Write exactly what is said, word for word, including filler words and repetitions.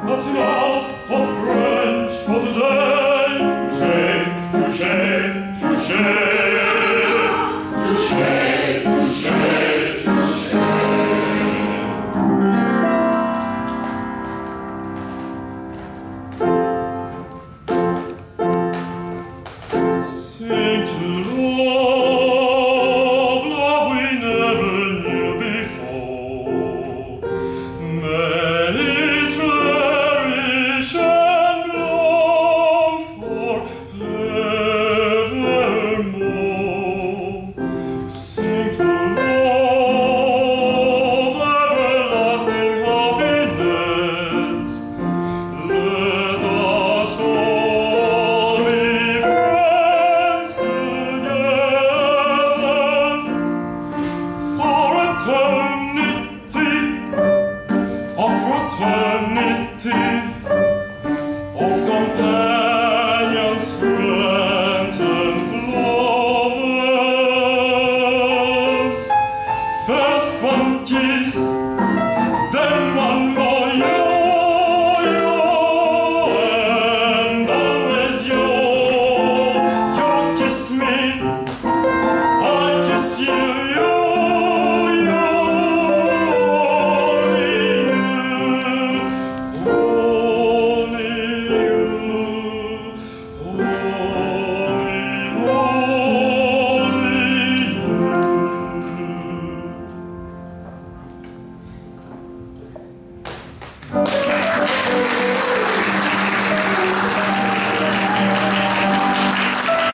That's enough of French for today. Touché, touché, touché, touché, touché, touché. Sing to love, love we never knew before. May it flourish and bloom forevermore. Sing to love, everlasting happiness. Let us all be friends together for eternity of fraternity, of compassion.